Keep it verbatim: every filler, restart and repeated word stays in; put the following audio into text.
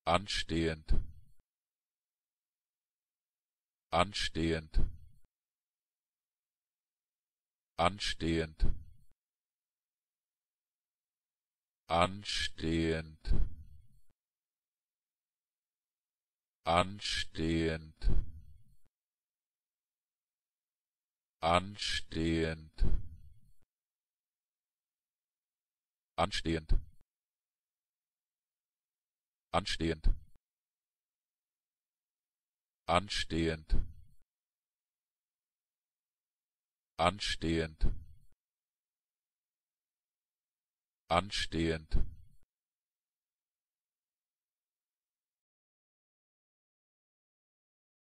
anstehend, anstehend, anstehend, anstehend, anstehend, anstehend, anstehend, anstehend, anstehend, anstehend, anstehend,